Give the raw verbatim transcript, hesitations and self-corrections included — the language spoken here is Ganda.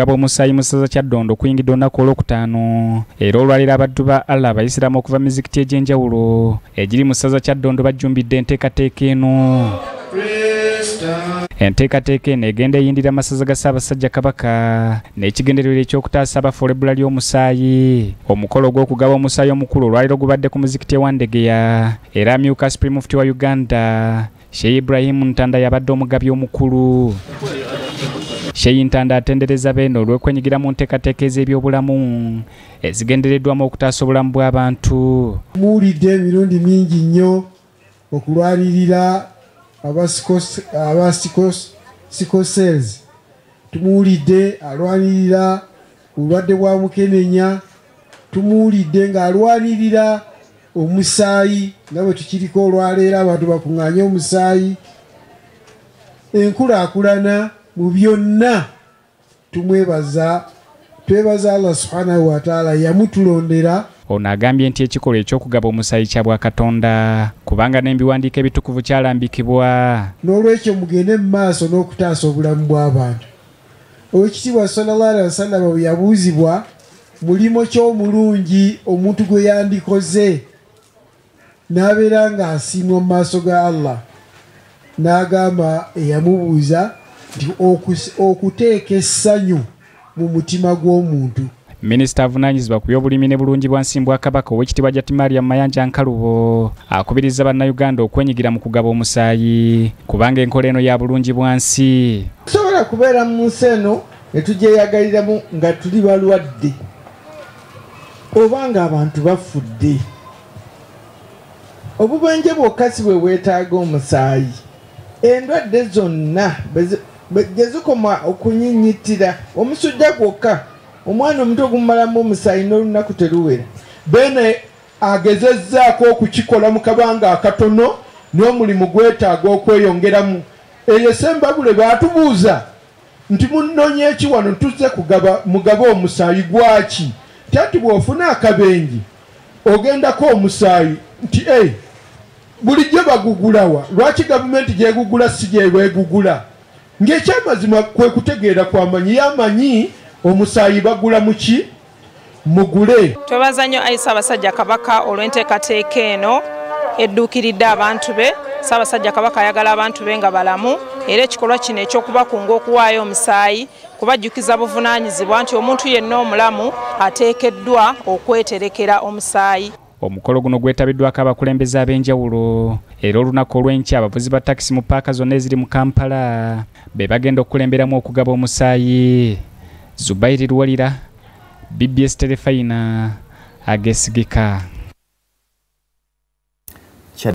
Omusaayi mu ssaza Kyaddondo kuyingidde olunaku olwokutaano era olwaliro abaddu ba Allah Abasiraamu okuva mu mizikiti egy'enjawulo egiri mu ssaza Kyaddondo bajjumbidde enteekateeka eno. Enteekateeka eno egenda eyindira amasaza ga Ssaabasajja Kabaka n'ekigendererwa eky'okutaasa abafa olw'ebbula ly'omusaayi. Omukolo gw'okugaba omusaayi omukulu olwaliro gubadde ku muzikiti e Wandegeya era amyuka Supreme Mufti wa Uganda Sheikh Ibrahim Ntanda yabadde omugabye omukulu. Sheikh Ntanda atendereza beno olw'okwenyigira mu nteekateeka ez'ebyobulamu ezigendereddwamu okutaasa obulamu bw'abantu. Muwulidde emirundi mingi nnyo okulwanirira abasikosels. Tumuwulidde alwanirira obulwadde bwa mukenenya. Tumuwulidde ng'alwanirira omusaayi nga bwe tukiriko olwaleero abantu bakuŋŋaanye omusaayi. Enkulaakulana mu byonna tumwebaza, twebaza Allah subhanahu wa ta'ala yamutulondera. Ono agambye nti ekikolwa eky'okugaba omusaayi kya Bwakatonda kubanga n'ebiwandiiko ebitukuvu kyalambikibwa. N'olwekyo mugende mu maaso n'okutaasa obulamu bw'abantu. Oweekitiibwa sallallahu alaihi wasallam bwe yabuuzibwa mulimo ky'omulungi omuntu gwe yandikoze n'abeera ng'asiimwa mu maaso ga Allah, n'agamba eyamubuuza nti okuteeka essanyu mu mutima gw'omuntu. Minisita avunaanyizibwa ku by'obulimi ne bulungibwansi bwa Kabaka Oweekitiibwa Jati Mariam Mayanja Nkalubo akubiriza bannayuganda okwenyigira mu kugaba omusaayi kubanga enkola eno ya bulungibwansi. Tusobola kubeera mu nsi eno ne tugyeyagaliramu nga tuli balwadde oba nga abantu bafudde. Obubenje bwokka si bwe bwetaaga omusaayi. Endwadde zonna gye zikoma okunyinnyitira omusujja gwokka omwana omuto ogumumalamu omusaayi n'olunaku teruwera. Bene agezezzaako okukikola mu kabanga akatono n'omulimu gwetaaga okweyongeramu. Eyo Sembabule baatubuuza nti munnoonya eki wano tuzze kugaba mugabe omusaayi gwaki? Tati bw'ofuna akabenje ogendako omusaayi nti ei bulijjo bagugulawa, lwaki gavumenti gyegugula si gye beegugula? Ng'ekyamazima kwe kutegeera kwamanyi yamanyi omusaayi bagula muki mugule. Twebaza nnyo Ayi Ssaabasajja Kabaka olw'enteekateeka eno edduukiridde abantu be. Ssaabasajja Kabaka ayagala abantu be nga balamu era ekikolwa kino ekyokubakunga okuwaayo omusaayi kubajjukiza buvunaanyizibwa nti omuntu yenna omulamu ateekeddwa okweterekera omusaayi. Omukolo guno gwetabiddwako abakulembeze ab'enjawulo era olunaku olw'enkya abavuzi ba takisi mu paaka zonna eziri mu Kampala be bagenda okukulemberamu okugaba omusaayi. Zubairi Luwalira, B B S Terefayina, Ageesigika.